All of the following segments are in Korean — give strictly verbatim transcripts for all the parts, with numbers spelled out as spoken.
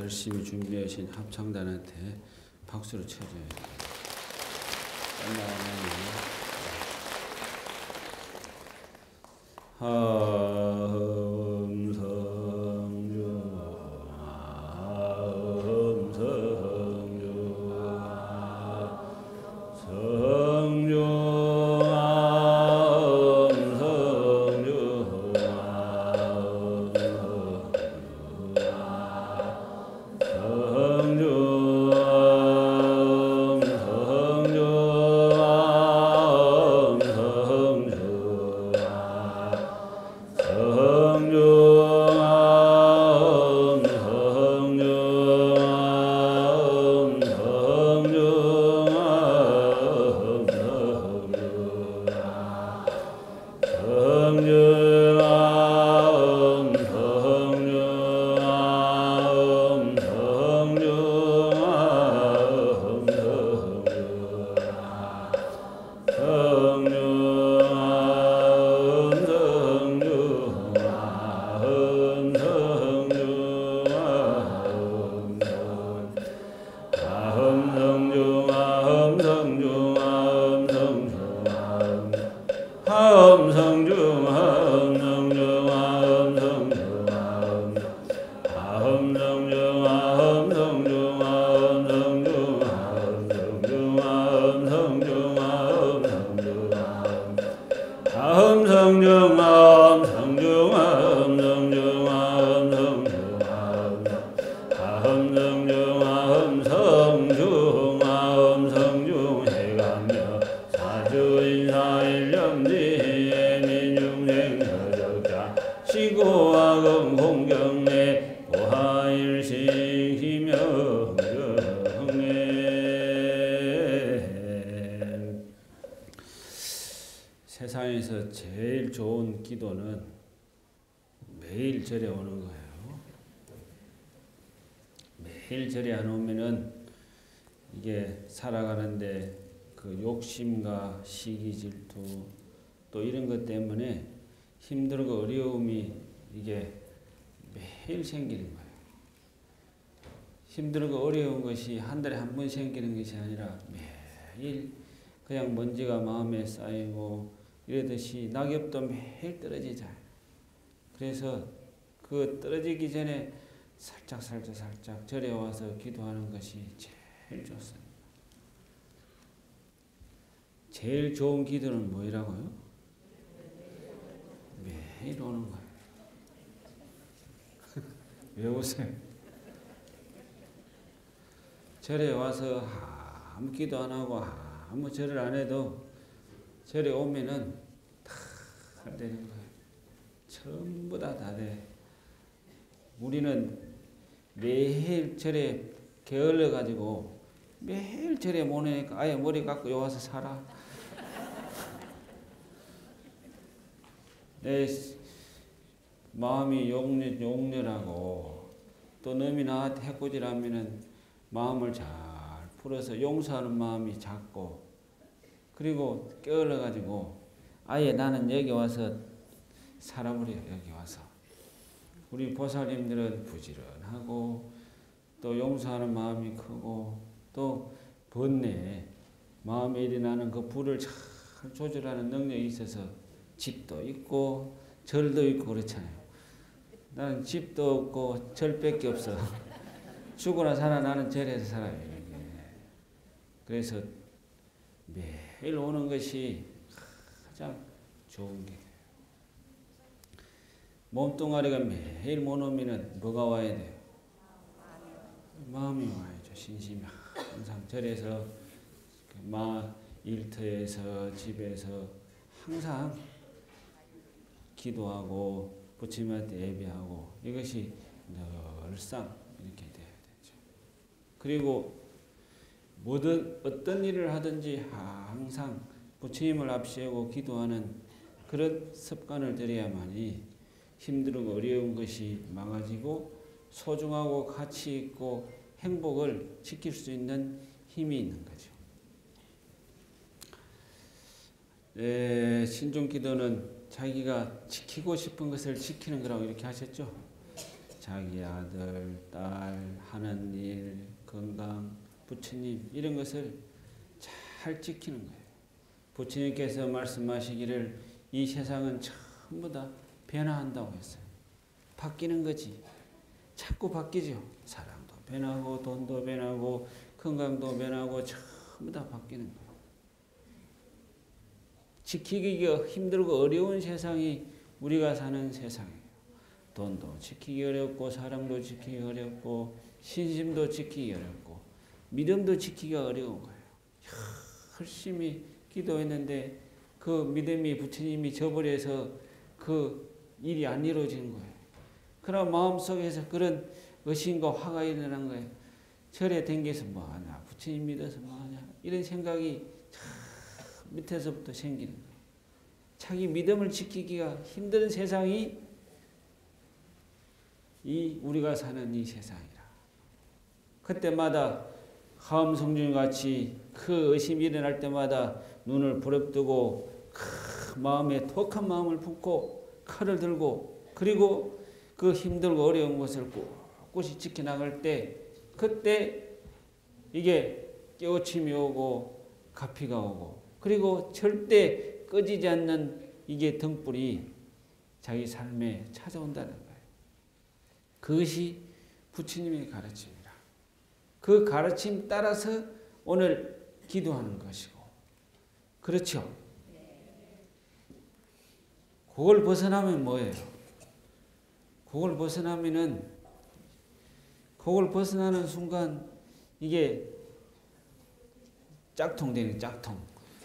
열심히 준비하신 합창단한테 박수를 쳐줘요. 세상에서 제일 좋은 기도는 매일 절에 오는 거예요. 매일 절에 안 오면은 이게 살아가는데 그 욕심과 시기 질투 또 이런 것 때문에 힘들고 어려움이 이게 매일 생기는 거예요. 힘들고 어려운 것이 한 달에 한 번 생기는 것이 아니라 매일 그냥 먼지가 마음에 쌓이고 이러듯이 낙엽도 매일 떨어지잖아요. 그래서 그 떨어지기 전에 살짝 살짝 살짝 절에 와서 기도하는 것이 제일 좋습니다. 제일 좋은 기도는 뭐라고요? 매일 오는 거예요. 왜 오세요? 절에 와서 아무 기도 안 하고 아무 절을 안 해도 절에 오면은 다 되는 거예요. 전부 다 다 돼. 우리는 매일 절에 게을러 가지고 매일 절에 못 오니까 아예 머리 깎고 요 와서 살아. 내 마음이 용렬, 용렬하고 또 놈이 나한테 해코지라면은 마음을 잘 풀어서 용서하는 마음이 작고 그리고 깨어러 가지고 아예 나는 여기 와서 살아버려요. 여기 와서 우리 보살님들은 부지런하고 또 용서하는 마음이 크고 또 번뇌 마음에 일어나는 그 불을 잘 조절하는 능력이 있어서 집도 있고 절도 있고 그렇잖아요. 나는 집도 없고 절밖에 없어. 죽으나 살아 나는 절에서 살아요. 그래서 매일 오는 것이 가장 좋은 게 몸뚱아리가 매일 못 오면은 뭐가 와야 돼요? 마음이 와야죠. 신심이 항상 절에서 마 일터에서 집에서 항상 기도하고 부처님한테 예배하고 이것이 늘상 이렇게 돼야 되죠. 그리고 모든 어떤 일을 하든지 항상 부처님을 앞세우고 기도하는 그런 습관을 들여야만이 힘들고 어려운 것이 막아지고 소중하고 가치 있고 행복을 지킬 수 있는 힘이 있는 거죠. 에, 신중기도는 자기가 지키고 싶은 것을 지키는 거라고 이렇게 하셨죠. 자기 아들, 딸, 하는 일, 건강, 부처님 이런 것을 잘 지키는 거예요. 부처님께서 말씀하시기를 이 세상은 전부 다 변화한다고 했어요. 바뀌는 거지. 자꾸 바뀌죠. 사랑도 변하고 돈도 변하고 건강도 변하고 전부 다 바뀌는 거예요. 지키기가 힘들고 어려운 세상이 우리가 사는 세상이에요. 돈도 지키기 어렵고 사랑도 지키기 어렵고 신심도 지키기 어렵고 믿음도 지키기가 어려운 거예요. 열심히 기도했는데 그 믿음이 부처님이 저버려서 그 일이 안 이루어진 거예요. 그런 마음속에서 그런 의심과 화가 일어난 거예요. 절에 댕겨서 뭐하냐, 부처님 믿어서 뭐하냐 이런 생각이 밑에서부터 생기는 거예요. 자기 믿음을 지키기가 힘든 세상이 이 우리가 사는 이 세상이라. 그때마다 하엄성준 같이 그 의심이 일어날 때마다 눈을 부릅뜨고 그 마음에 독한 마음을 품고 칼을 들고 그리고 그 힘들고 어려운 것을 꿋꿋이 지켜나갈 때 그때 이게 깨우침이 오고 가피가 오고 그리고 절대 꺼지지 않는 이게 등불이 자기 삶에 찾아온다는 거예요. 그것이 부처님의 가르침이라. 그 가르침 따라서 오늘 기도하는 것이고 그렇죠? 그걸 벗어나면 뭐예요? 그걸 벗어나면은 그걸 벗어나는 순간 이게 짝통 되는 짝통.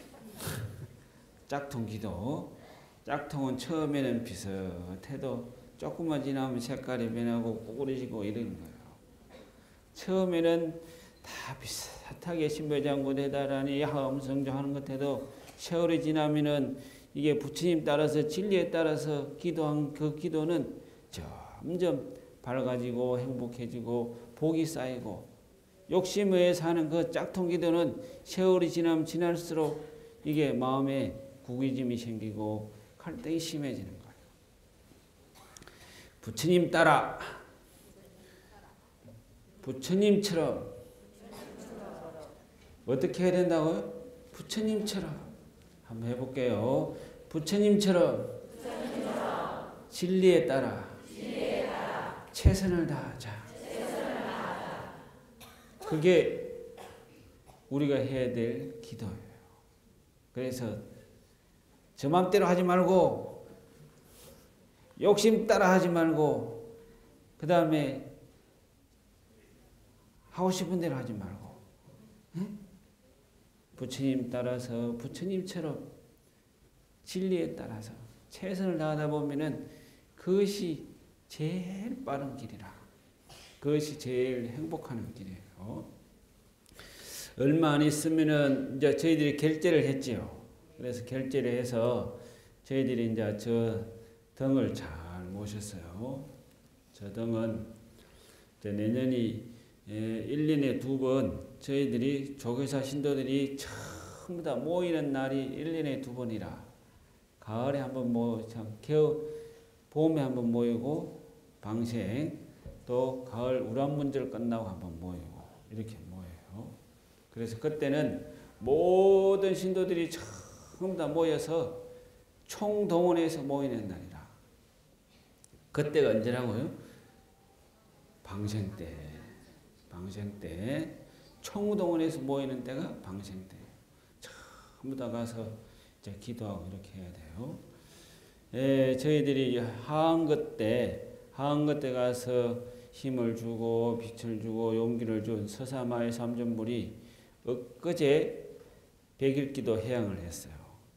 짝통 기도. 짝통은 처음에는 비슷해도 조금만 지나면 색깔이 변하고 꼬꾸라지고 이러는 거예요. 처음에는 다 비슷하게 신배장구대다라니 하엄성조하는 것 해도 세월이 지나면은 이게 부처님 따라서 진리에 따라서 기도한 그 기도는 점점 밝아지고 행복해지고 복이 쌓이고 욕심에 사는 그 짝통 기도는 세월이 지나면 지날수록 이게 마음에 구기짐이 생기고 갈등이 심해지는 거예요. 부처님 따라 부처님처럼 어떻게 해야 된다고요? 부처님처럼 한번 해볼게요. 부처님처럼, 부처님처럼 진리에 따라, 진리에 따라 최선을 다하자. 최선을 다하자. 그게 우리가 해야 될 기도예요. 그래서 저 맘대로 하지 말고 욕심 따라 하지 말고 그 다음에 하고 싶은 대로 하지 말고 응? 부처님 따라서 부처님처럼 진리에 따라서 최선을 다하다 보면은 그것이 제일 빠른 길이라. 그것이 제일 행복한 길이에요. 얼마 안 있으면은 이제 저희들이 결제를 했지요. 그래서 결제를 해서 저희들이 이제 저 등을 잘 모셨어요. 저 등은 이제 내년이 일 년에 두 번 저희들이 조교사 신도들이 전부 다 모이는 날이 일 년에 두 번이라 가을에 한번 모 겨우 봄에 한번 모이고 방생 또 가을 우람문절 끝나고 한번 모이고 이렇게 모여요. 그래서 그때는 모든 신도들이 전부 다 모여서 총동원해서 모이는 날이라. 그때가 언제라고요? 방생 때. 방생 때 총동원해서 모이는 때가 방생 때. 전부 다 가서 이제 기도하고 이렇게 해야 돼요. 에, 저희들이 하한것 때 하한것 때 가서 힘을 주고 빛을 주고 용기를 준 서사마의 삼전불이 엊그제 백일기도 해양을 했어요.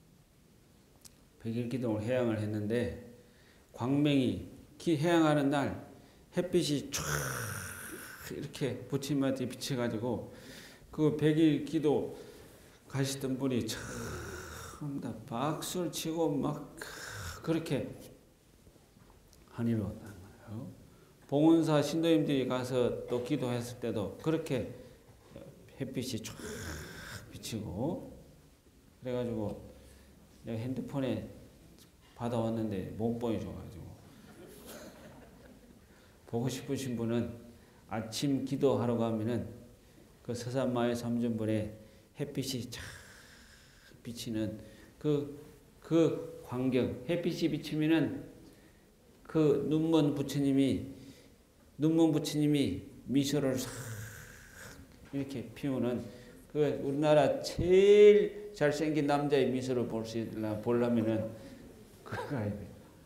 백일기도를 해양을 했는데 광명이 기 해양하는 날 햇빛이 쫙 이렇게 부처님한테 비쳐가지고 그 백일기도 가시던 분이 전부 다 박수를 치고 막 그렇게 하늘로 왔다는 거예요. 봉은사 신도님들이 가서 또 기도했을 때도 그렇게 햇빛이 쫙 비치고 그래가지고 내가 핸드폰에 받아왔는데 못 보여줘가지고 보고 싶으신 분은 아침 기도하러 가면은 그 서산마을 삼전불에 햇빛이 쫙 비치는 그, 그 광경, 햇빛이 비치면은 그 눈먼 부처님이, 눈먼 부처님이 미소를 싹 이렇게 피우는 그 우리나라 제일 잘생긴 남자의 미소를 볼 수 있나 보려면은 그거 가야 돼.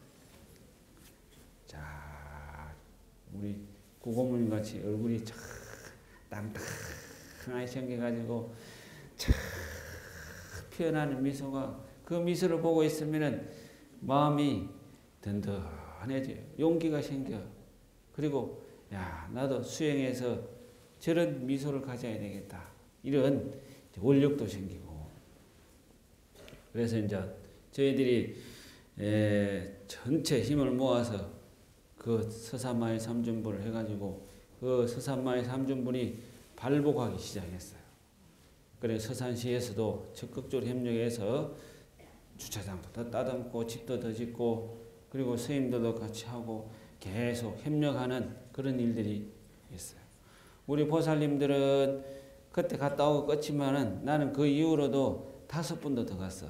자, 우리 구고모님 같이 얼굴이 참 땅땅하게 생겨가지고 참 피어나는 미소가 그 미소를 보고 있으면은 마음이 든든해져요. 용기가 생겨. 그리고 야 나도 수행해서 저런 미소를 가져야 되겠다. 이런 원력도 생기고. 그래서 이제 저희들이 에, 전체 힘을 모아서 그 서산마을 삼전불을 해가지고 그 서산마을 삼전불이 발복하기 시작했어요. 그래서 서산시에서도 적극적으로 협력해서 주차장도 더 따듬고 집도 더 짓고 그리고 스님들도 같이 하고 계속 협력하는 그런 일들이 있어요. 우리 보살님들은 그때 갔다 오고 끝이지만은 나는 그 이후로도 다섯 분도 더 갔어.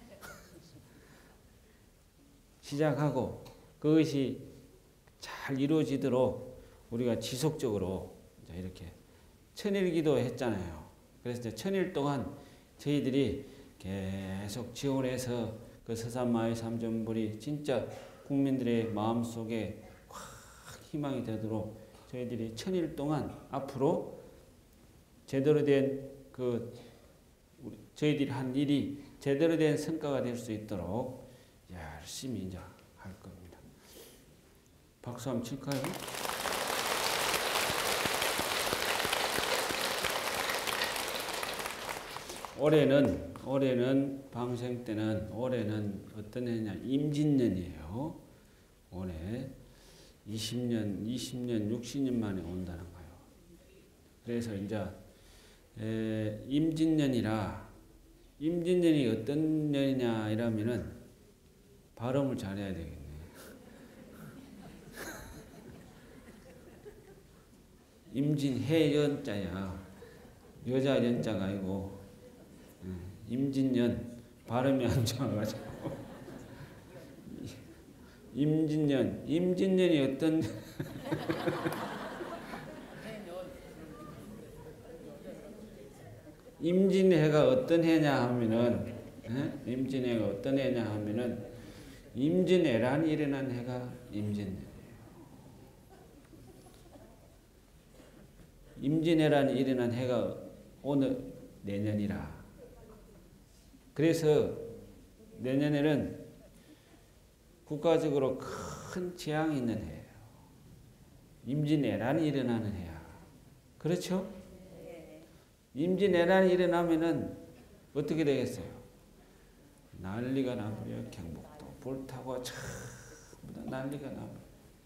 시작하고 그것이 잘 이루어지도록 우리가 지속적으로 이렇게 천일기도 했잖아요. 그래서 이제 천일 동안 저희들이 계속 지원을 해서 그 서산마을 삼전불이 진짜 국민들의 마음속에 확 희망이 되도록 저희들이 천일 동안 앞으로 제대로 된 그 저희들이 한 일이 제대로 된 성과가 될 수 있도록 열심히 이제 할 겁니다. 박수 한번 칠까요? 올해는 올해는 방생 때는 올해는 어떤 해냐 임진년이에요. 올해 이십 년, 이십 년, 육십 년 만에 온다는 거예요. 그래서 이제 에, 임진년이라 임진년이 어떤 년이냐 이러면은 발음을 잘해야 되겠네. 임진해연자야. 여자 연자가 아니고 임진년 발음이 안 좋아가지고 임진년 임진년이 어떤 임진해가 어떤 해냐 하면은 에? 임진해가 어떤 해냐 하면은 임진해란 일어난 해가 임진년이에요. 임진해란 일어난 해가 오늘 내년이라. 그래서 내년에는 국가적으로 큰 재앙이 있는 해예요. 임진왜란이 일어나는 해야. 그렇죠? 임진왜란이 일어나면은 어떻게 되겠어요? 난리가 나버려. 경북도 불타고 전부 다 난리가 나버려.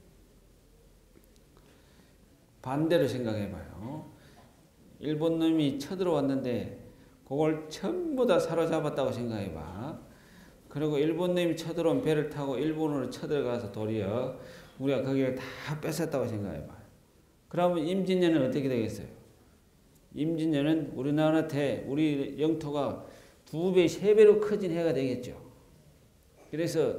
반대로 생각해봐요. 일본 놈이 쳐들어왔는데 그걸 전부 다 사로잡았다고 생각해봐. 그리고 일본 놈이 쳐들어온 배를 타고 일본으로 쳐들어가서 도리어 우리가 거기를 다 뺏었다고 생각해봐. 그러면 임진년은 어떻게 되겠어요? 임진년은 우리나라한테 우리 영토가 두 배, 세 배로 커진 해가 되겠죠. 그래서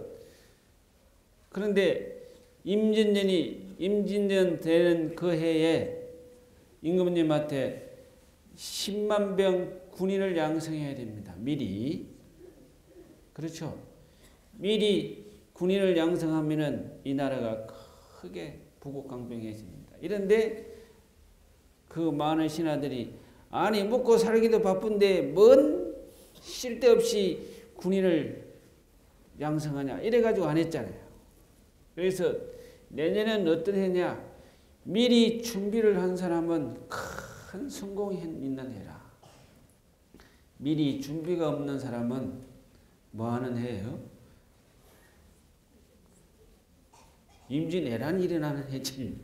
그런데 임진년이 임진년 되는 그 해에 임금님한테 십만 병 군인을 양성해야 됩니다. 미리. 그렇죠. 미리 군인을 양성하면은 이 나라가 크게 부국강병해집니다. 이런데 그 많은 신하들이 아니 먹고 살기도 바쁜데 뭔 쓸데없이 군인을 양성하냐 이래가지고 안 했잖아요. 그래서 내년은 어떤 해냐 미리 준비를 한 사람은 큰 성공이 있는 해라. 미리 준비가 없는 사람은 뭐 하는 해예요? 임진왜란이 일어나는 해지.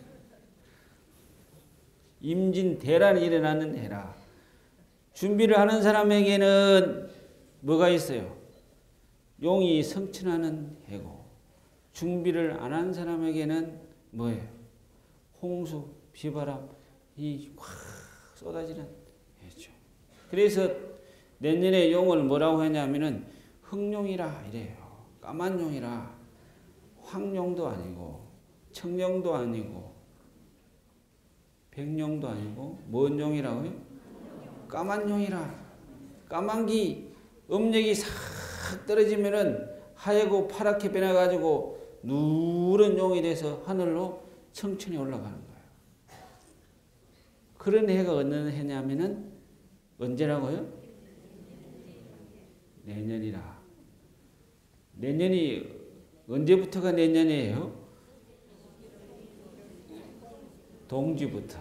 임진대란이 일어나는 해라. 준비를 하는 사람에게는 뭐가 있어요? 용이 성천하는 해고 준비를 안 한 사람에게는 뭐예요? 홍수, 비바람 이 확 쏟아지는 해죠. 그래서 내년에 용을 뭐라고 하냐면은 흑룡이라 이래요. 까만 용이라. 황룡도 아니고 청룡도 아니고 백룡도 아니고 뭔 용이라고요? 까만 용이라. 까만기 음력이 싹 떨어지면은 하얗고 파랗게 변해가지고 누런 용이 돼서 하늘로 천천히 올라가는 거예요. 그런 해가 어느 해냐면은 언제라고요? 내년이라. 내년이 언제부터가 내년이에요? 동지부터.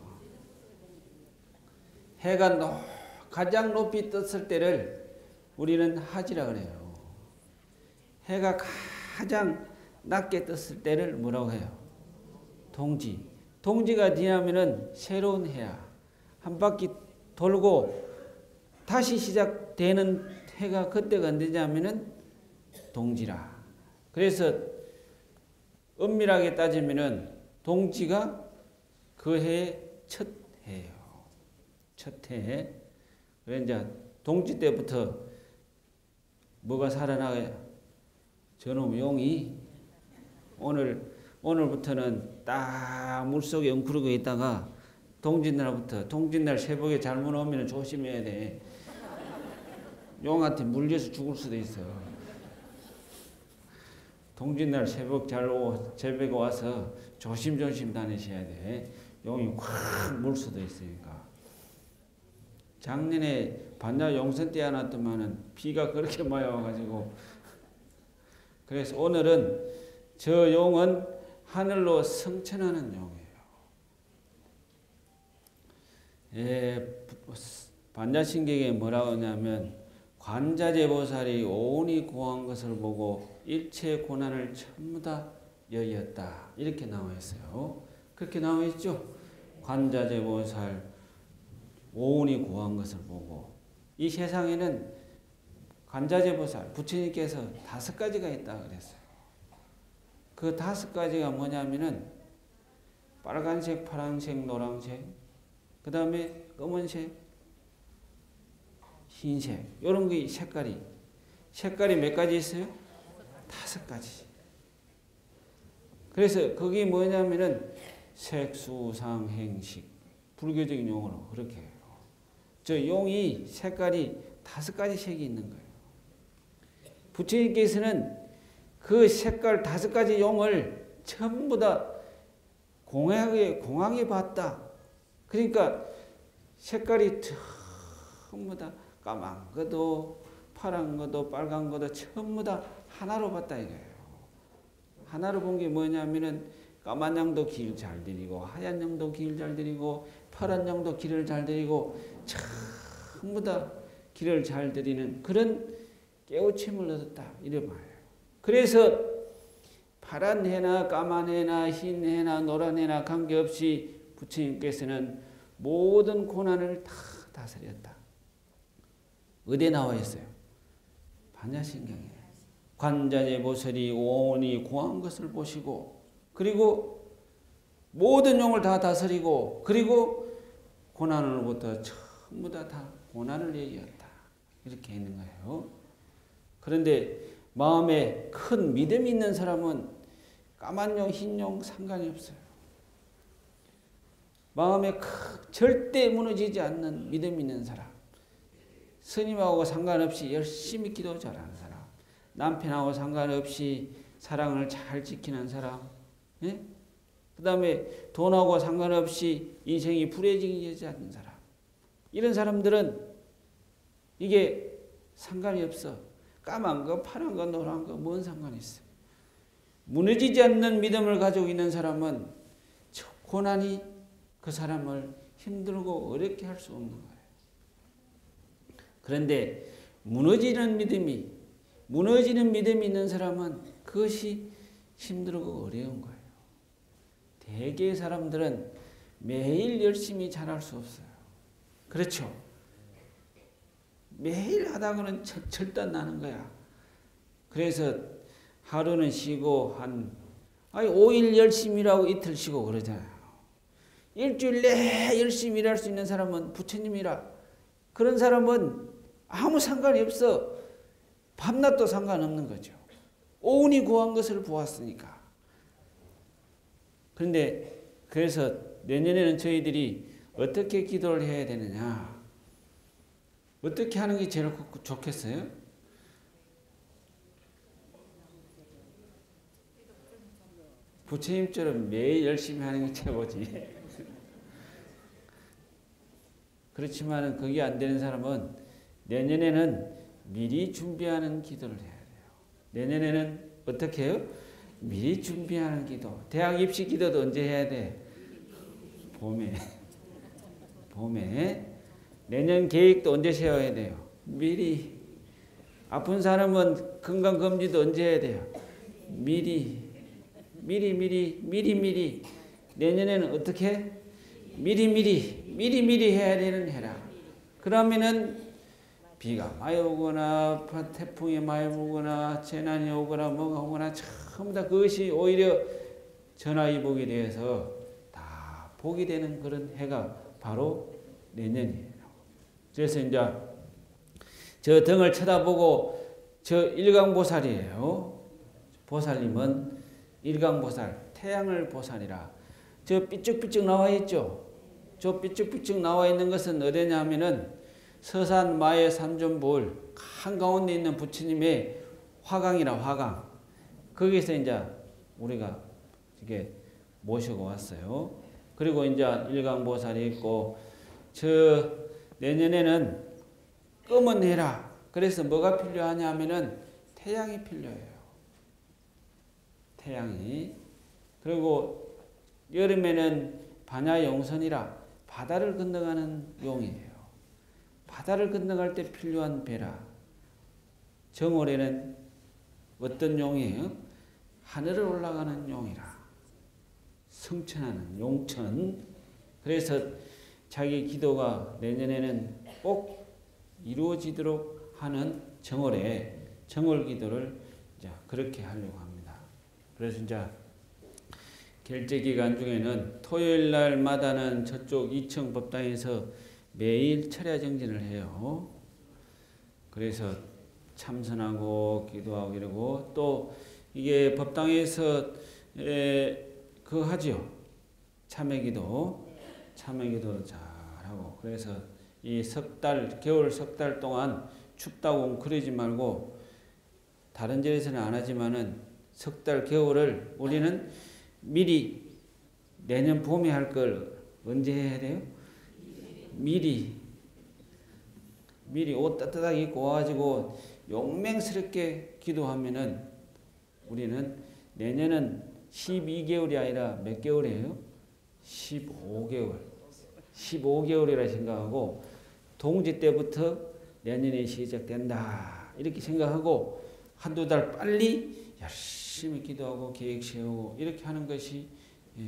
해가 높, 가장 높이 떴을 때를 우리는 하지라 그래요. 해가 가장 낮게 떴을 때를 뭐라고 해요? 동지. 동지가 지나면은 새로운 해야. 한 바퀴 돌고 다시 시작되는 해가 그때가 언제냐면은 동지라. 그래서 엄밀하게 따지면은 동지가 그 해의 첫 해예요. 첫 해. 그래 이제 동지 때부터 뭐가 살아나요? 저놈 용이 오늘 오늘부터는 딱 물속에 엉크르고 있다가 동짓날부터 동짓날 새벽에 잘못 오면 조심해야 돼. 용한테 물려서 죽을 수도 있어. 동짓날 새벽 잘 오, 새벽에 와서 조심조심 다니셔야 돼. 용이 확 물 수도 있으니까. 작년에 반야 용선 때 하나더만은 비가 그렇게 많이 와가지고 그래서 오늘은 저 용은 하늘로 승천하는 용이에요. 예, 반야신경에 뭐라고 하냐면 관자재보살이 오온이 고한 것을 보고 일체 고난을 전부 다 여의었다. 이렇게 나와 있어요. 그렇게 나와 있죠. 관자재보살 오온이 고한 것을 보고 이 세상에는 관자재보살 부처님께서 다섯 가지가 있다 그랬어요. 그 다섯 가지가 뭐냐면은 빨간색, 파란색, 노란색, 그 다음에 검은색, 흰색 이런 게 색깔이 색깔이 몇 가지 있어요? 다섯 가지. 그래서 그게 뭐냐면은 색수상행식 불교적인 용어로 그렇게 해요. 저 용이 색깔이 다섯 가지 색이 있는 거예요. 부처님께서는 그 색깔 다섯 가지 용을 전부 다 공하게 공하게 봤다. 그러니까 색깔이 전부 다 까만 것도 파란 것도 빨간 것도 전부 다 하나로 봤다 이거예요. 하나로 본 게 뭐냐면은 까만 양도 길 잘 들이고 하얀 양도 길 잘 들이고 파란 양도 길을 잘 들이고 전부 다 길을 잘 들이는 그런 깨우침을 얻었다 이래 말이에요. 그래서 파란 해나 까만 해나 흰 해나 노란 해나 관계없이 부처님께서는 모든 고난을 다 다스렸다. 어디에 나와 있어요? 반야신경에. 관자재보살이 오온이 고한 것을 보시고 그리고 모든 용을 다 다스리고 그리고 고난으로부터 전부 다, 다 고난을 얘기했다. 이렇게 있는 거예요. 그런데 마음에 큰 믿음이 있는 사람은 까만 용, 흰 용 상관이 없어요. 마음에 크, 절대 무너지지 않는 믿음 있는 사람. 스님하고 상관없이 열심히 기도 잘하는 사람. 남편하고 상관없이 사랑을 잘 지키는 사람. 예? 그 다음에 돈하고 상관없이 인생이 불행해지지 않는 사람. 이런 사람들은 이게 상관이 없어. 까만 거, 파란 거, 노란 거, 뭔 상관이 있어. 무너지지 않는 믿음을 가지고 있는 사람은 고난이 그 사람을 힘들고 어렵게 할 수 없는 거예요. 그런데 무너지는 믿음이, 무너지는 믿음이 있는 사람은 그것이 힘들고 어려운 거예요. 대개의 사람들은 매일 열심히 잘할 수 없어요. 그렇죠? 매일 하다가는 절단 나는 거야. 그래서 하루는 쉬고 한 아니 오 일 열심히 일하고 이틀 쉬고 그러잖아요. 일주일 내에 열심히 일할 수 있는 사람은 부처님이라. 그런 사람은 아무 상관이 없어. 밤낮도 상관없는 거죠. 오운이 구한 것을 보았으니까. 그런데 그래서 내년에는 저희들이 어떻게 기도를 해야 되느냐. 어떻게 하는 게 제일 좋겠어요? 부처님처럼 매일 열심히 하는 게 최고지. 그렇지만 그게 안 되는 사람은 내년에는 미리 준비하는 기도를 해야 돼요. 내년에는 어떻게 해요? 미리 준비하는 기도. 대학 입시 기도도 언제 해야 돼? 봄에. 봄에. 내년 계획도 언제 세워야 돼요? 미리. 아픈 사람은 건강검진도 언제 해야 돼요? 미리. 미리 미리 미리 미리. 내년에는 어떻게? 미리 미리 미리 미리 해야 되는 해라. 그러면은 비가 많이 오거나 태풍이 많이 오거나 재난이 오거나 뭐가 오거나 전부 다 그것이 오히려 전화위복이 되어서 다 복이 되는 그런 해가 바로 내년이에요. 그래서 이제 저 등을 쳐다보고 저 일광보살이에요. 보살님은 일광보살, 태양을 보살이라. 저 삐쭉삐쭉 나와 있죠. 저 삐쭉삐쭉 나와 있는 것은 어디냐 하면은 서산 마의 삼존불 한가운데 있는 부처님의 화강이라 화강. 거기서 이제 우리가 이게 모시고 왔어요. 그리고 이제 일광보살이 있고 저 내년에는 검은 해라. 그래서 뭐가 필요하냐 하면은 태양이 필요해요. 태양이. 그리고 여름에는 반야용선이라 바다를 건너가는 용이에요. 바다를 건너갈 때 필요한 배라. 정월에는 어떤 용이에요? 하늘을 올라가는 용이라. 승천하는 용천. 그래서 자기 기도가 내년에는 꼭 이루어지도록 하는 정월에 정월 기도를 이제 그렇게 하려고 합니다. 그래서 이제 결제 기간 중에는 토요일 날마다는 저쪽 이층 법당에서 매일 철야 정진을 해요. 그래서 참선하고 기도하고 이러고 또 이게 법당에서 에, 그거 하죠. 참회기도. 참회기도 잘하고. 그래서 이 석 달, 겨울 석 달 동안 춥다고 그러지 말고 다른 절에서는 안 하지만은 석 달 겨울을 우리는 미리 내년 봄에 할 걸 언제 해야 돼요? 미리. 미리 옷 따뜻하게 입고 와가지고 용맹스럽게 기도하면은 우리는 내년은 십이 개월이 아니라 몇 개월이에요? 십오 개월. 십오 개월이라 생각하고 동지 때부터 내년이 시작된다. 이렇게 생각하고 한두 달 빨리 열심히 기도하고 계획 세우고 이렇게 하는 것이 예,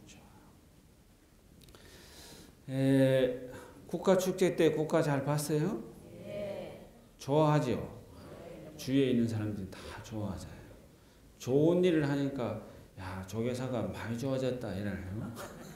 좋아요. 에, 국가축제 때 국가 잘 봤어요? 네. 좋아하죠? 주위에 있는 사람들이 다 좋아하잖아요. 좋은 일을 하니까 야 조계사가 많이 좋아졌다 이러네요.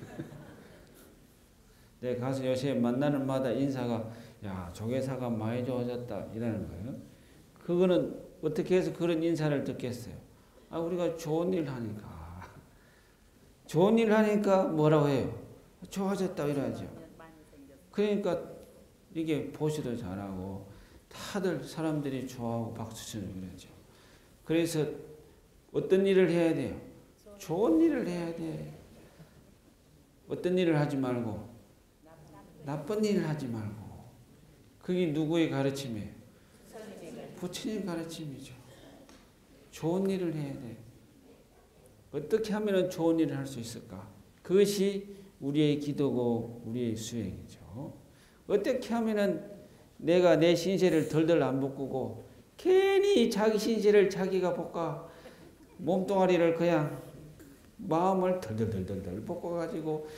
내가 가서 요새 만나는 마다 인사가 야 조계사가 많이 좋아졌다 이러는 거예요. 그거는 어떻게 해서 그런 인사를 듣겠어요? 아 우리가 좋은 일 하니까 좋은 일 하니까 뭐라고 해요? 좋아졌다 이러죠. 그러니까 이게 보시도 잘하고 다들 사람들이 좋아하고 박수치는 그러죠. 그래서 어떤 일을 해야 돼요? 좋은 일을 해야 돼. 어떤 일을 하지 말고 나쁜 일을 하지 말고. 그게 누구의 가르침이에요? 부처님 가르침이죠. 좋은 일을 해야 돼. 어떻게 하면 좋은 일을 할 수 있을까? 그것이 우리의 기도고 우리의 수행이죠. 어떻게 하면 내가 내 신세를 덜덜 안 볶고 괜히 자기 신세를 자기가 볶아 몸뚱아리를 그냥 마음을 덜덜덜덜 볶아가지고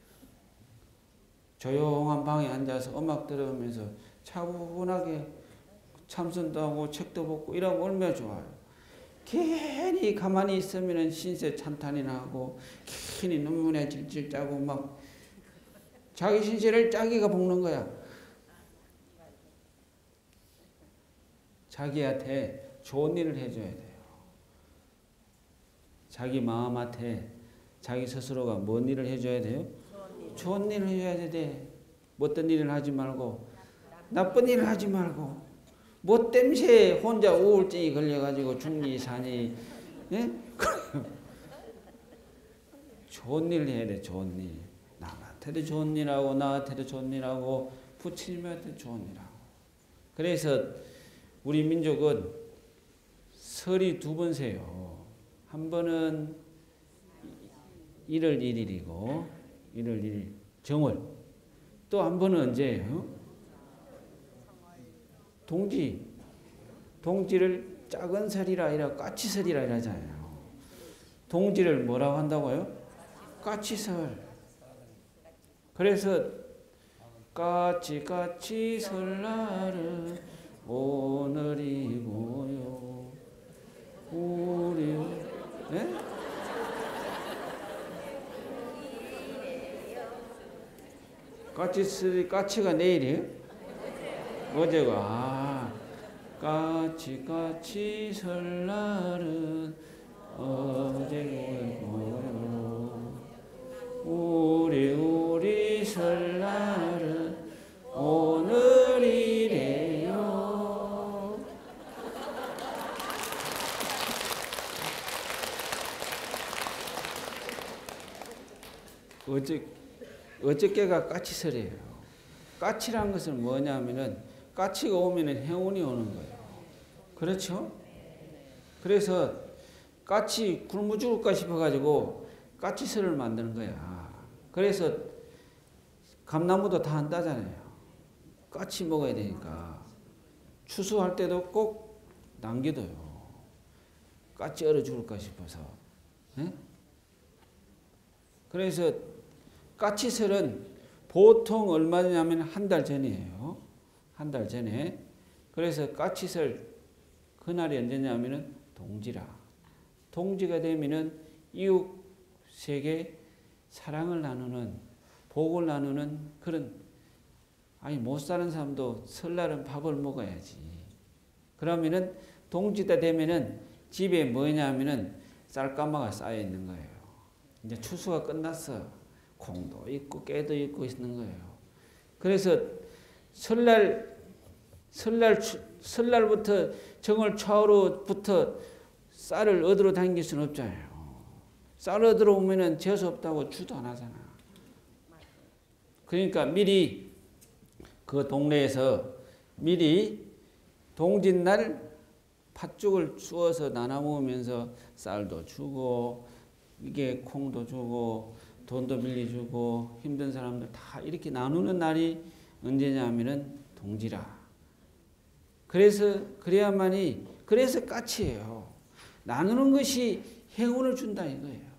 조용한 방에 앉아서 음악 들으면서 차분하게 참선도 하고 책도 보고 이러면 얼마나 좋아요. 괜히 가만히 있으면 신세 찬탄이나 하고 괜히 눈물에 질질 짜고 막 자기 신세를 자기가 볶는 거야. 자기한테 좋은 일을 해줘야 돼요. 자기 마음한테 자기 스스로가 뭔 일을 해줘야 돼요? 좋은 일을 해줘야 돼. 못된 일을 하지 말고 나쁜 일을 하지 말고 뭐 땜새 혼자 우울증이 걸려가지고 죽니 사니 예? 좋은 일을 해야 돼. 좋은 일. 남한테도 좋은 일하고 나한테도 좋은 일하고 부처님한테 좋은 일하고. 그래서 우리 민족은 설이 두 번 세요. 한 번은 일월 일일이고 일월 일일 정월. 또 한 번은 언제예요? 동지. 동지를 작은 설이라 이라 까치설이라 이러잖아요. 동지를 뭐라고 한다고요? 까치설. 그래서 까치 까치 설날은 오늘이고요. 우리 네? 까치설이 까치가 내일이에요? 어제가 아 까치 까치 설날은 어제고요. 우리 우리 설날은 오늘이래요. 어제 어저께가 까치설이에요. 까치란 것은 뭐냐면은 까치가 오면은 행운이 오는 거예요. 그렇죠? 그래서 까치 굶어 죽을까 싶어가지고 까치설을 만드는 거야. 그래서 감나무도 다 한다잖아요. 까치 먹어야 되니까 추수할 때도 꼭 남겨둬요. 까치 얼어 죽을까 싶어서. 네? 그래서 까치설은 보통 얼마냐면 한 달 전이에요. 한 달 전에. 그래서 까치설 그날이 언제냐면은 동지라. 동지가 되면은 이웃에게 사랑을 나누는, 복을 나누는 그런, 아니 못 사는 사람도 설날은 밥을 먹어야지. 그러면은 동지가 되면은 집에 뭐냐면은 쌀가마가 쌓여 있는 거예요. 이제 추수가 끝났어. 콩도 있고 깨도 있고 있는 거예요. 그래서 설날 설날 설날부터 정월 초하루부터 쌀을 얻으러 다닐 수는 없잖아요. 쌀 얻으러 오면은 재수 없다고 주도 안 하잖아. 그러니까 미리 그 동네에서 미리 동짓날 팥죽을 쑤어서 나눠 먹으면서 쌀도 주고 이게 콩도 주고 돈도 밀려주고 힘든 사람들 다 이렇게 나누는 날이 언제냐면은 동지라. 그래서 그래야만이 그래서 까치예요. 나누는 것이 행운을 준다 이거예요.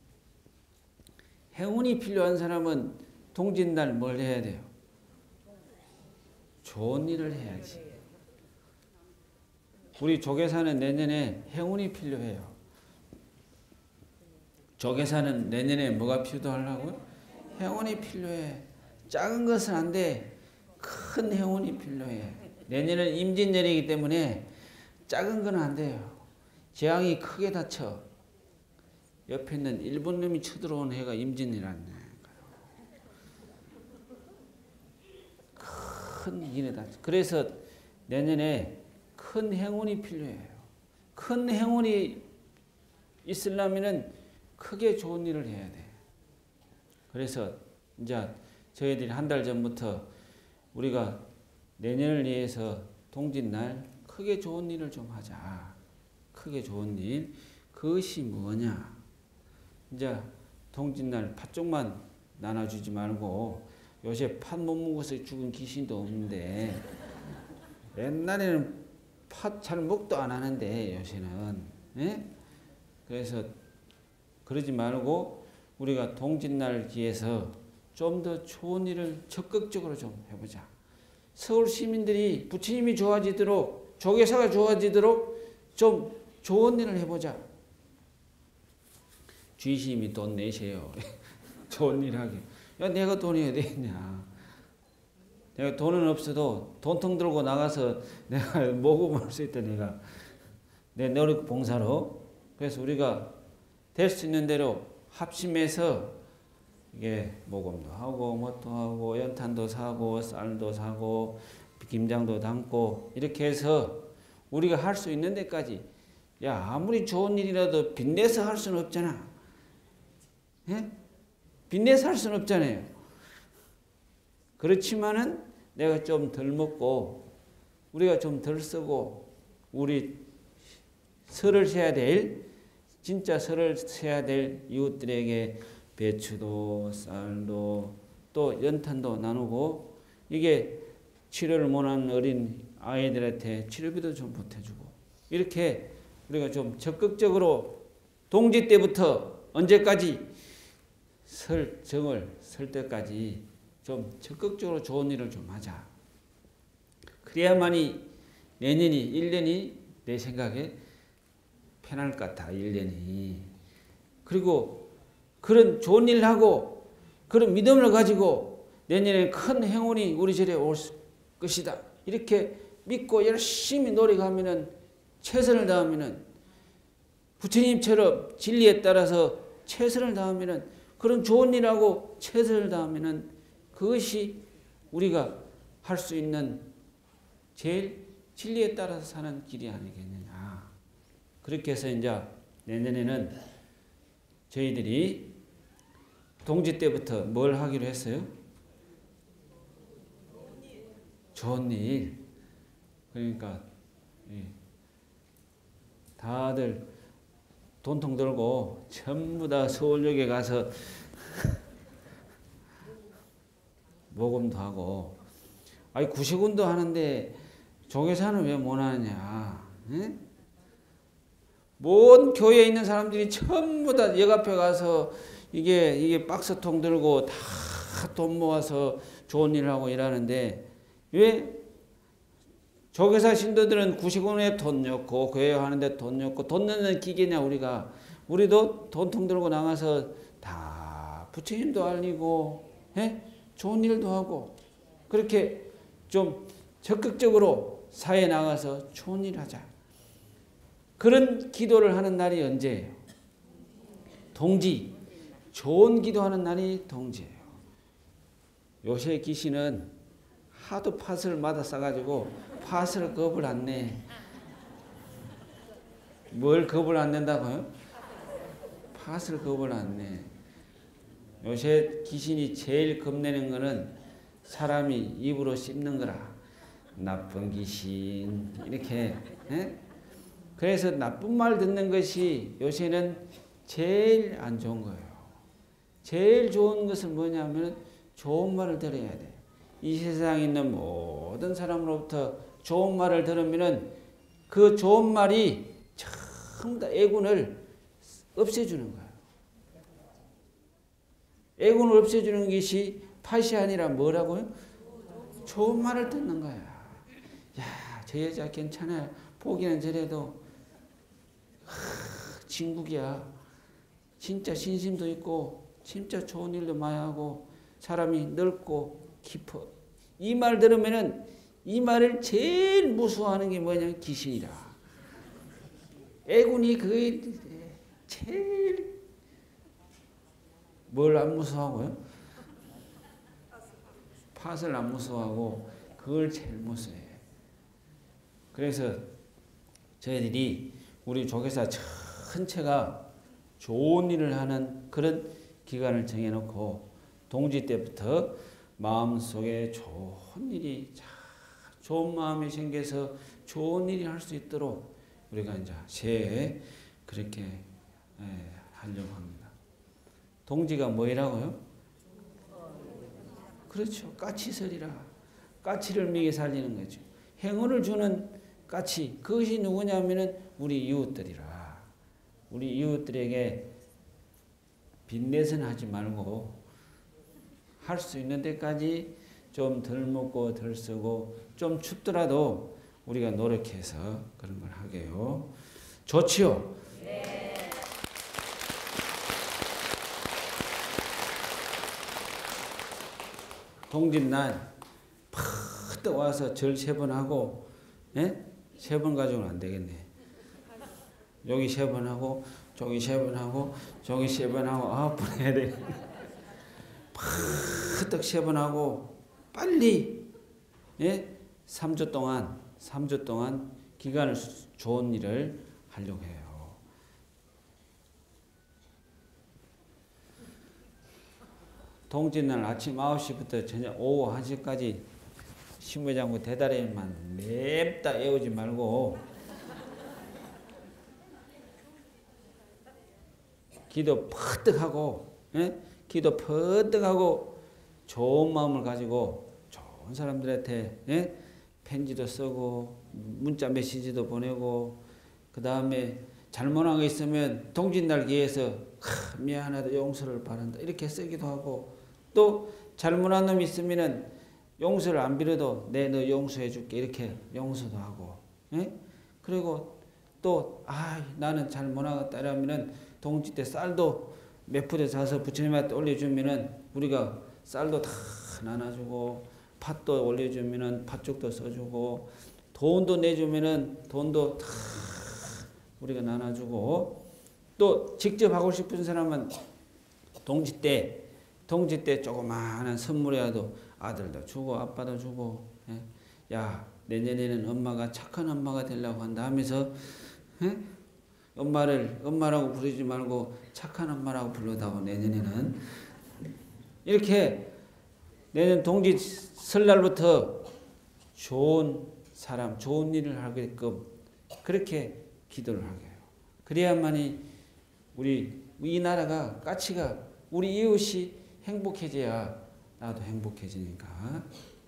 행운이 필요한 사람은 동짓날 뭘 해야 돼요? 좋은 일을 해야지. 우리 조계사는 내년에 행운이 필요해요. 조계사는 내년에 뭐가 필요하려고요? 행운이 필요해. 작은 것은 안 돼. 큰 행운이 필요해. 내년은 임진년이기 때문에 작은 건 안 돼요. 재앙이 크게 다쳐. 옆에 있는 일본 놈이 쳐들어오는 해가 임진이라는 거예요. 큰 일에 다쳐. 그래서 내년에 큰 행운이 필요해요. 큰 행운이 있으려면은 크게 좋은 일을 해야 돼. 그래서 이제 저희들이 한 달 전부터 우리가 내년을 위해서 동짓날 크게 좋은 일을 좀 하자. 크게 좋은 일. 그것이 뭐냐? 이제 동짓날 팥죽만 나눠주지 말고 요새 팥 못 먹어서 죽은 귀신도 없는데 옛날에는 팥 잘 먹도 안 하는데 요새는. 예? 그래서 그러지 말고 우리가 동짓날 기해서 좀 더 좋은 일을 적극적으로 좀 해보자. 서울 시민들이 부처님이 좋아지도록 조계사가 좋아지도록 좀 좋은 일을 해보자. 주의심이 돈 내세요. 좋은 일 하게. 야, 내가 돈이 어디 있냐. 내가 돈은 없어도 돈통 들고 나가서 내가 모금할 수 있다. 내가 내 노력 봉사로. 그래서 우리가 될 수 있는 대로 합심해서 이게 모금도 하고 뭣도 하고 연탄도 사고 쌀도 사고 김장도 담고 이렇게 해서 우리가 할 수 있는 데까지. 야, 아무리 좋은 일이라도 빚내서 할 수는 없잖아. 예? 빚내서 할 수는 없잖아요. 그렇지만은 내가 좀 덜 먹고 우리가 좀 덜 쓰고 우리 설을 세야 될 진짜 설을 세야 될 이웃들에게 배추도 쌀도 또 연탄도 나누고 이게 치료를 못한 어린 아이들한테 치료비도 좀 보태주고 이렇게 우리가 좀 적극적으로 동지 때부터 언제까지 설 정을 설 때까지 좀 적극적으로 좋은 일을 좀 하자. 그래야만이 내년이 일 년이 내 생각에 편할 것 같아. 일 년이. 그리고 그런 좋은 일을 하고 그런 믿음을 가지고 내년에 큰 행운이 우리 절에 올 것이다. 이렇게 믿고 열심히 노력하면은 최선을 다하면은 부처님처럼 진리에 따라서 최선을 다하면은 그런 좋은 일하고 최선을 다하면은 그것이 우리가 할 수 있는 제일 진리에 따라서 사는 길이 아니겠느냐. 그렇게 해서 이제 내년에는 저희들이 동지 때부터 뭘 하기로 했어요? 좋은 일. 그러니까 다들 돈통 들고 전부 다 서울역에 가서 모금도 하고. 아니 구시군도 하는데 조계사는 왜 못 하느냐. 에? 모든 교회에 있는 사람들이 전부 다 역 앞에 가서 이게 이게 박스통 들고 다 돈 모아서 좋은 일을 하고 일하는데 왜 조계사 신도들은 구시군에 돈 넣고 교회 하는데 돈 넣고 돈 넣는 기계냐. 우리가 우리도 돈통 들고 나가서 다 부처님도 알리고 에? 좋은 일도 하고 그렇게 좀 적극적으로 사회에 나가서 좋은 일 하자. 그런 기도를 하는 날이 언제예요? 동지. 좋은 기도하는 날이 동지예요. 요새 귀신은 하도 팥을 맞아 싸가지고 팥을 겁을 안 내. 뭘 겁을 안 낸다고요? 팥을 겁을 안 내. 요새 귀신이 제일 겁내는 거는 사람이 입으로 씹는 거라. 나쁜 귀신 이렇게. 에? 그래서 나쁜 말 듣는 것이 요새는 제일 안 좋은 거예요. 제일 좋은 것은 뭐냐면 좋은 말을 들어야 돼. 이 세상에 있는 모든 사람으로부터 좋은 말을 들으면 그 좋은 말이 전부 다 애군을 없애주는 거예요. 애군을 없애주는 것이 팥이 아니라 뭐라고요? 좋은 말을 듣는 거야. 야, 저 여자 괜찮아요. 보기는 저래도 하, 진국이야. 진짜 신심도 있고 진짜 좋은 일도 많이 하고 사람이 넓고 깊어. 이 말 들으면은 이 말을 제일 무서워하는 게 뭐냐? 귀신이라. 애군이 그 제일 뭘 안 무서워하고요? 팥을 안 무서워하고 그걸 제일 무서워해. 그래서 저희들이 우리 조계사 전체가 좋은 일을 하는 그런 기간을 정해놓고 동지 때부터 마음속에 좋은 일이 좋은 마음이 생겨서 좋은 일이 할 수 있도록 우리가 이제 새해 그렇게 예, 하려고 합니다. 동지가 뭐이라고요? 그렇죠. 까치설이라. 까치를 먹여 살리는 거죠. 행운을 주는 까치. 그것이 누구냐면은 우리 이웃들이라. 우리 이웃들에게 빚내선 하지 말고 할 수 있는 데까지 좀 덜 먹고 덜 쓰고 좀 춥더라도 우리가 노력해서 그런 걸 하게요. 좋지요? 네. 동짓날 팍 와서 절 세 번 하고, 예? 세 번 가지고는 안 되겠네. 여기 세 번 하고, 저기 세 번 하고, 저기 세 번 하고, 아홉 번 해야 돼. 팍 세 번 하고, 빨리, 예? 삼 주 동안, 삼 주 동안 기간을 좋은 일을 하려고 해요. 동짓날 아침 아홉 시부터 저녁 오후 한 시까지 신부장구 대다리만 냅다 애우지 말고 기도 퍼뜩하고, 예? 기도 퍼뜩하고 좋은 마음을 가지고 좋은 사람들한테, 예? 편지도 쓰고 문자 메시지도 보내고, 그 다음에 잘못한 거 있으면 동짓날 기해서 미안하다 용서를 바란다 이렇게 쓰기도 하고, 또 잘못한 놈이 있으면은 용서를 안 빌어도 내 너 용서해 줄게 이렇게 용서도 하고, 예? 그리고 또 아 나는 잘못하겠다 이러면은 동짓 때 쌀도 몇 푸대 사서 부처님한테 올려주면은 우리가 쌀도 다 나눠주고, 팥도 올려주면은 팥죽도 써주고, 돈도 내주면은 돈도 다 우리가 나눠주고, 또 직접 하고 싶은 사람은 동짓 때 동짓 때 조그마한 선물이라도 아들도 주고 아빠도 주고, 예? 야 내년에는 엄마가 착한 엄마가 되려고 한다 하면서, 예? 엄마를 엄마라고 부르지 말고 착한 엄마라고 불러다오 내년에는. 이렇게 내년 동짓 설날부터 좋은 사람 좋은 일을 하게끔 그렇게 기도를 하게 해요. 그래야만이 우리 이 나라가 가치가 우리 이웃이 행복해져야 나도 행복해지니까.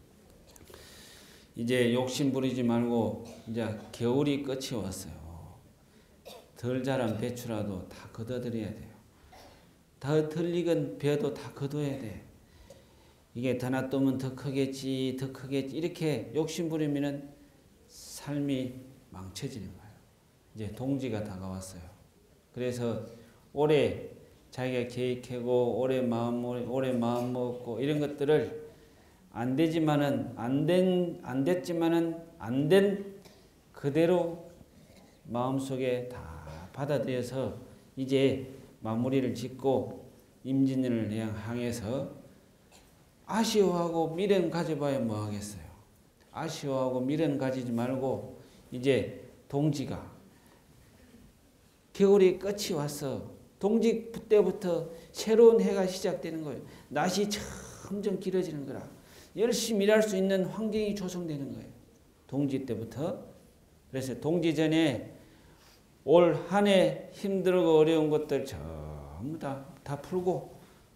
이제 욕심 부리지 말고 이제 겨울이 끝이 왔어요. 덜 자란 배추라도 다 걷어들여야 돼요. 더 덜 익은 벼도 다 걷어야 돼. 이게 더 놔두면 더 크겠지, 더 크겠지 이렇게 욕심 부리면은 삶이 망쳐지는 거예요. 이제 동지가 다가왔어요. 그래서 올해 자기가 계획하고 올해 마음 올해 마음 먹고 이런 것들을 안 되지만은 안 된 안 됐지만은 안 된 그대로 마음속에 다 받아들여서 이제 마무리를 짓고 임진년을 향해서 아쉬워하고 미련 가져봐야 뭐 하겠어요. 아쉬워하고 미련 가지지 말고 이제 동지가 겨울이 끝이 왔어. 동지 때부터 새로운 해가 시작되는 거예요. 낮이 점점 길어지는 거라. 열심히 일할 수 있는 환경이 조성되는 거예요. 동지 때부터. 그래서 동지 전에 올 한 해 힘들고 어려운 것들 전부 다, 다 풀고,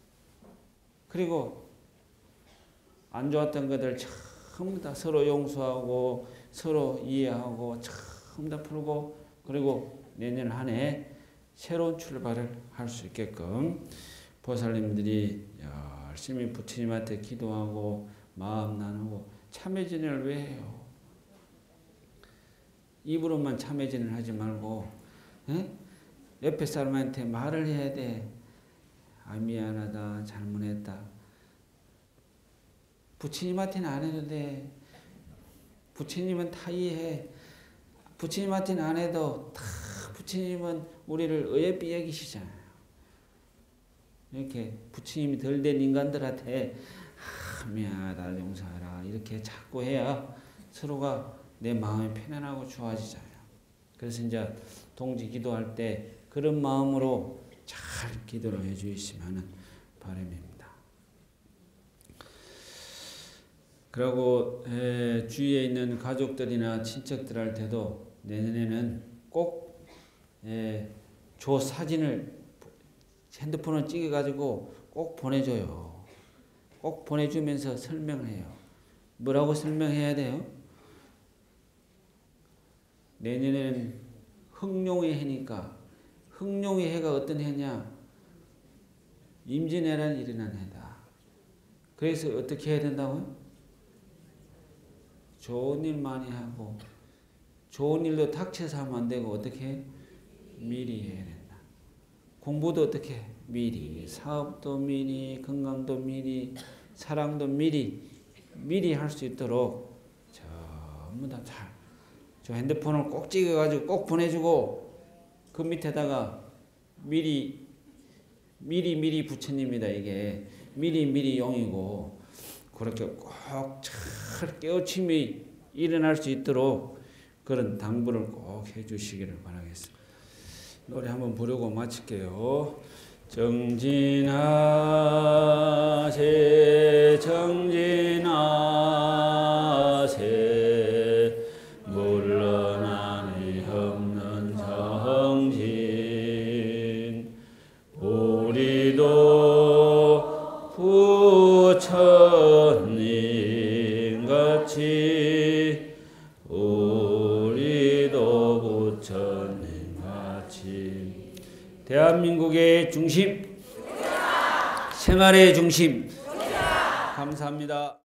그리고 안 좋았던 것들 전부 다 서로 용서하고 서로 이해하고 전부 다 풀고, 그리고 내년 한 해 새로운 출발을 할 수 있게끔 보살님들이 열심히 부처님한테 기도하고 마음 나누고 참회진을 왜 해요? 입으로만 참회진을 하지 말고, 에? 옆에 사람한테 말을 해야 돼. 아 미안하다 잘못했다. 부처님한테는 안 해도 돼. 부처님은 다 이해해. 부처님한테는 안 해도 다 부처님은 우리를 어여삐 여기시잖아요. 이렇게 부처님이 덜 된 인간들한테 아, 미안하다 용서하라 이렇게 자꾸 해야 서로가 내 마음이 편안하고 좋아지잖아요. 그래서 이제 동지 기도할 때 그런 마음으로 잘 기도를 해주시면 바람입니다. 그리고 에, 주위에 있는 가족들이나 친척들한테도 내년에는 꼭 에, 조 사진을 핸드폰을 찍어가지고 꼭 보내줘요. 꼭 보내주면서 설명해요. 뭐라고 설명해야 돼요? 내년에는 흑룡의 해니까, 흑룡의 해가 어떤 해냐? 임진왜란이 일어난 해다. 그래서 어떻게 해야 된다고요? 좋은 일 많이 하고, 좋은 일도 닥쳐서 하면 안 되고 어떻게 해? 미리 해야 된다. 공부도 어떻게 해? 미리, 사업도 미리, 건강도 미리, 사랑도 미리 미리 할 수 있도록 전부 다 잘 저 핸드폰을 꼭 찍어가지고 꼭 보내주고 그 밑에다가 미리 미리 미리 부처님이다. 이게 미리 미리 용이고 그렇게 꼭 잘 깨우침이 일어날 수 있도록 그런 당부를 꼭 해주시기를 바라겠습니다. 노래 한번 부르고 마칠게요. 정진하세 정진하세 물러남이 없는 정진 우리도 부처님 같이 우리도 부처님 같이 대한민국의 중심 생활의 중심 감사합니다.